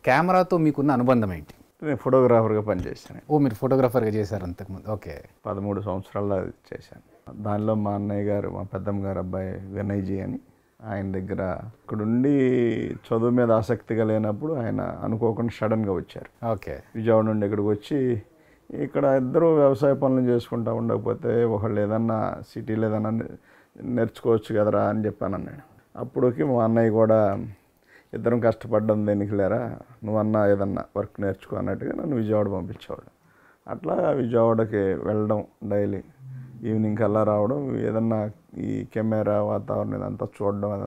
కెమెరాతో మీకున్న అనుబంధం ఏంటి? నేను ఫోటోగ్రాఫర్గా పనిచేశాను. ఓ, మీరు ఫోటోగ్రాఫర్గా చేశారు అంతకుముందు. ఓకే. 13 సంవత్సరాలు చేశాను. దానిలో మా అన్నయ్య గారు, మా పెద్దమ్మ గారు అబ్బాయి వినయ్జీ అని, ఆయన దగ్గర ఇక్కడుండి చదువు మీద ఆసక్తిగా లేనప్పుడు ఆయన అనుకోకుండా సడన్గా వచ్చారు. ఓకే. విజయవాడ నుండి ఇక్కడికి వచ్చి ఇక్కడ ఇద్దరు వ్యవసాయ పనులు చేసుకుంటూ ఉండకపోతే ఒకళ్ళు ఏదన్నా సిటీలో ఏదన్నా నేర్చుకోవచ్చు కదరా అని చెప్పాను అన్నాడు. అప్పటికి మా అన్నయ్య కూడా ఇద్దరం కష్టపడ్డం దేనికి లేరా, నువ్వన్నా ఏదన్నా వర్క్ నేర్చుకో అన్నట్టుగా నన్ను విజయవాడ పంపించేవాడు. అట్లా విజయవాడకి వెళ్ళడం, డైలీ ఈవినింగ్ కల్లా రావడం, ఏదన్నా ఈ కెమెరా వాతావరణం ఇదంతా చూడడం,